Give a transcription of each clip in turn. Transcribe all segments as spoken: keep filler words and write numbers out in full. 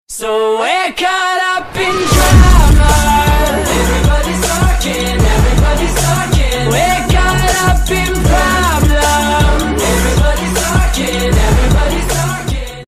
So we're caught up in drama. Everybody's talking, everybody's talking. We're caught up in problem. Everybody's talking, everybody's talking.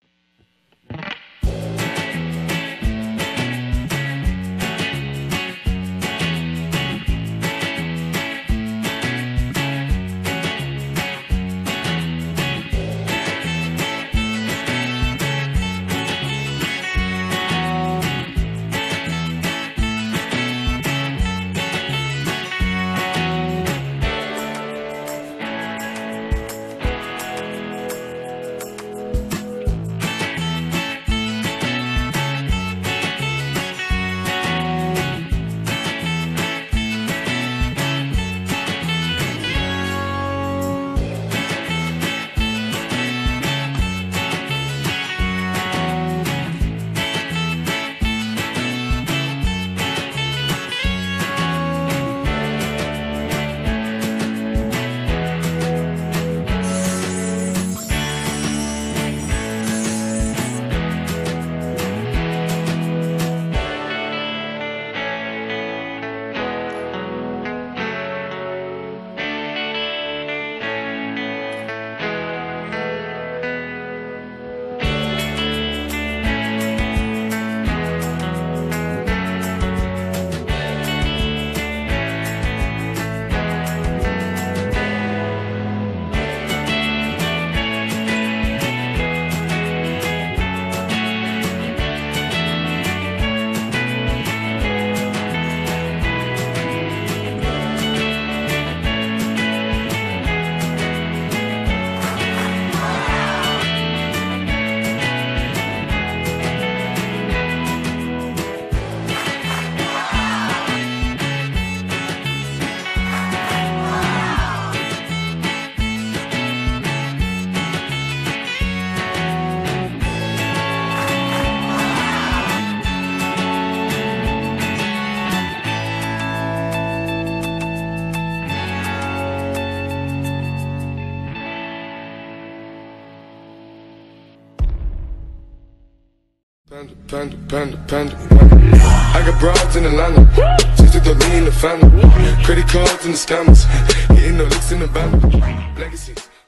Panda, panda, panda, panda, panda. I got broads in Atlanta, just took the lean in the family. Credit cards and the scammers, hitting the licks in the band. Legacies.